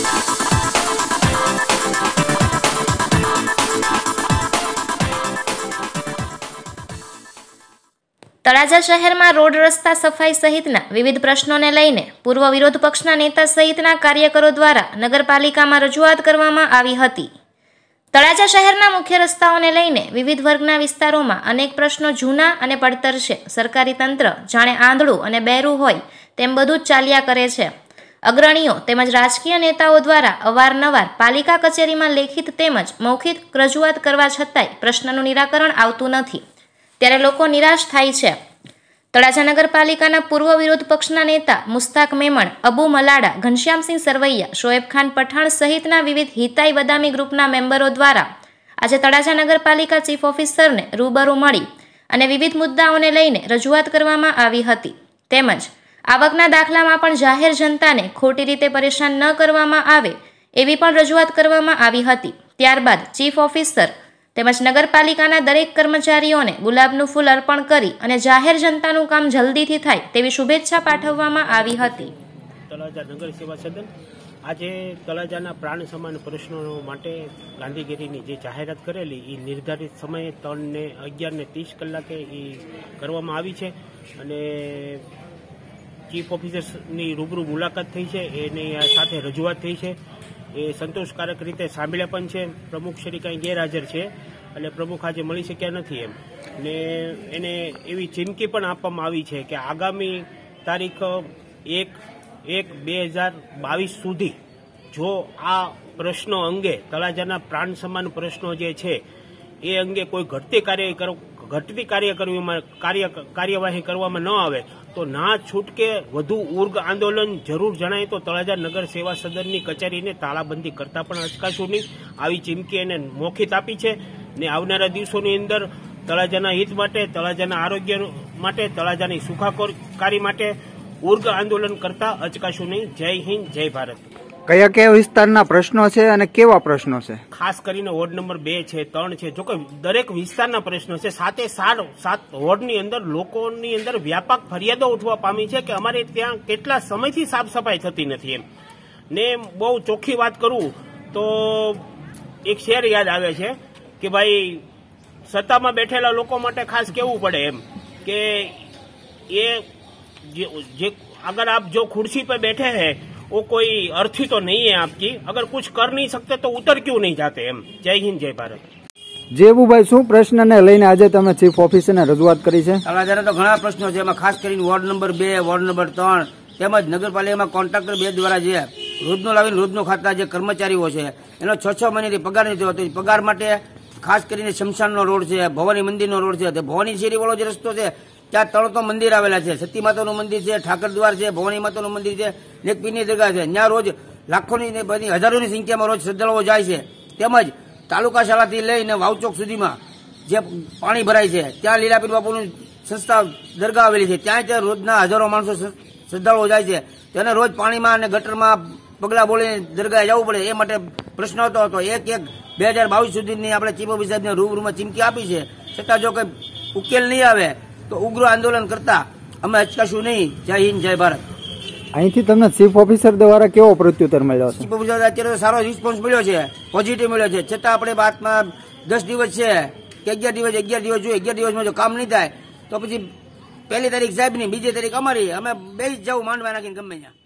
તળાજા શહેરમાં રોડ રસ્તા સફાઈ સહિતના વિવિધ પ્રશ્નોને લઈને પૂર્વ વિરોધ પક્ષના નેતા સહિતના કાર્યકરો દ્વારા નગરપાલિકામાં રજૂઆત કરવામાં આવી હતી. તળાજા શહેરના મુખ્ય રસ્તાઓને લઈને વિવિધ વર્ગના વિસ્તારોમાં અનેક પ્રશ્નો જૂના અને પડતર છે. સરકારી તંત્ર જાણે આંધળું અને બહેરું હોય તેમ બધું જ ચાલ્યા કરે છે. અગ્રણીઓ તેમજ રાજકીય નેતાઓ દ્વારા અવારનવાર પાલિકા કચેરીમાં લેખિત તેમજ મૌખિક રજૂઆત કરવા છતાંય પ્રશ્નનું નિરાકરણ આવતું નથી, ત્યારે લોકો નિરાશ થાય છે. તળાજા નગરપાલિકાના પૂર્વ વિરોધ પક્ષના નેતા મુસ્તાક મેમણ, અબુ મલાડા, ઘનશ્યામસિંહ સરવૈયા, શોએબ ખાન પઠાણ સહિતના વિવિધ હિતાઈ બદામી ગ્રુપના મેમ્બરો દ્વારા આજે તળાજા નગરપાલિકા ચીફ ઓફિસરને રૂબરૂ મળી અને વિવિધ મુદ્દાઓને લઈને રજૂઆત કરવામાં આવી હતી. તેમજ આવકના દાખલામાં પણ જાહેર જનતાને ખોટી રીતે પરેશાન ન કરવામાં આવે એવી પણ રજૂઆત કરવામાં આવી હતી. ત્યારબાદ ચીફ ઓફિસર તેમજ નગરપાલિકાના દરેક કર્મચારીઓને ગુલાબનું ફૂલ અર્પણ કરી અને જાહેર જનતાનું કામ જલ્દીથી થાય તેવી શુભેચ્છા પાઠવવામાં આવી હતી. તળાજા નગર સેવા સદન આજે તળાજાના પ્રાણ સમાન પ્રશ્નો માટે ગાંધીગીરીની જે જાહેરાત કરેલી એ નિર્ધારિત સમયે 3 ને 11 ને 30 કલાકે એ કરવામાં આવી છે અને ચીફ ઓફિસરની રૂબરૂ મુલાકાત થઈ છે, એની સાથે રજૂઆત થઈ છે. એ સંતોષકારક રીતે સાંભળ્યા પણ છે. પ્રમુખ શ્રી કંઈ ગેરહાજર છે અને પ્રમુખ આજે મળી શક્યા નથી એમ, ને એને એવી ચીમકી પણ આપવામાં આવી છે કે આગામી તારીખ 1/1/2022 સુધી જો આ પ્રશ્નો અંગે તળાજાના પ્રાણ સમાન પ્રશ્નો જે છે એ અંગે કોઈ ઘટતી કાર્યવાહી કરવામાં ન આવે તો ના છૂટકે વધુ ઉગ્ર આંદોલન જરૂર જણાય તો તળાજા નગર સેવા સદનની કચેરીને તાળાબંધી કરતા પણ અચકાશું નહીં. આવી ચીમકી એને મૌખિત આપી છે ને આવનારા દિવસોની અંદર તળાજાના હિત માટે, તળાજાના આરોગ્ય માટે, તળાજાની સુખાકારી માટે ઉગ્ર આંદોલન કરતા અચકાશું નહીં. જય હિન્દ, જય ભારત. કયા કયા વિસ્તારના પ્રશ્નો છે અને કેવા પ્રશ્નો છે? ખાસ કરીને વોર્ડ નંબર 2 છે, 3 છે, જોકે દરેક વિસ્તારના પ્રશ્નો છે. 7 વોર્ડની અંદર લોકોની અંદર વ્યાપક ફરિયાદો ઉઠવા પામી છે કે અમારે ત્યાં કેટલા સમયથી સાફ સફાઈ થતી નથી એમ. ને બહુ ચોખ્ખી વાત કરું તો એક શેર યાદ આવે છે કે ભાઈ સત્તામાં બેઠેલા લોકો માટે ખાસ કહેવું પડે એમ કે ये अगर आप जो कुर्सी पे बैठे हैं वो कोई अर्थी तो नहीं है आपकी, अगर कुछ कर नहीं सकते तो उतर क्यों नहीं जाते एम. जय हिंद, जय भारत. જેવુભાઈ, શું પ્રશ્નને લઈને આજે તમે ચીફ ઓફિસરને રજૂઆત કરી છે? તળાજાના તો ઘણા પ્રશ્નો છે, એમાં ખાસ કરીને વોર્ડ નંબર 2, વોર્ડ નંબર 3 તેમજ નગરપાલિકામાં કોન્ટ્રાક્ટર 2 દ્વારા જે રોજનો લાવીને રોજનો ખાતા જે કર્મચારીઓ છે એનો 6 મહિનાથી પગાર નથી થતો. પગાર માટે ખાસ કરીને શમશાનનો રોડ છે, ભવાની મંદિરનો રોડ છે, ભવાની શેરી વાળો જે રસ્તો છે ત્યાં 3 તો મંદિર આવેલા છે. સતી માતાનું મંદિર છે, ઠાકર દ્વાર છે, ભવાની માતાનું મંદિર છે, એક પીરની દરગાહ છે. ત્યાં રોજ લાખોની ને બધી હજારોની સંખ્યામાં રોજ શ્રદ્ધાળુઓ જાય છે. તેમજ તાલુકા શાળાથી લઈને વાવચોક સુધીમાં જે પાણી ભરાય છે ત્યાં લીલાપીર બાપુનું સંસ્થા દરગાહ આવેલી છે. ત્યાં રોજના હજારો માણસો શ્રદ્ધાળુઓ જાય છે. તેને રોજ પાણીમાં અને ગટરમાં પગલા બોલીને દરગાહે જવું પડે. એ માટે પ્રશ્ન હતો 1/1/2022 સુધીની આપણે ચીફ ઓફિસરને રૂબરૂમાં ચીમકી આપી છે. છતાં જો કંઈ ઉકેલ નહીં આવે તો ઉગ્ર આંદોલન કરતા અમે અચકાશું નહીં. જય હિન્દ, જય ભારત. અહીંથી તમને ચીફ ઓફિસર દ્વારા કેવો પ્રત્યુત્તર મળ્યો છે? ચીફ ઓફિસર અત્યારે સારો રિસ્પોન્સ મળ્યો છે, પોઝિટિવ મળ્યો છે. છતાં આપણે બાદમાં 10 દિવસ છે કે 11 દિવસ જોઈએ, 11 દિવસમાં જો કામ નહીં થાય તો પછી 1લી તારીખ સાહેબની, 2જી તારીખ અમારી, અમે બે જ જવું માંડવા નાખીને ગમે ત્યાં.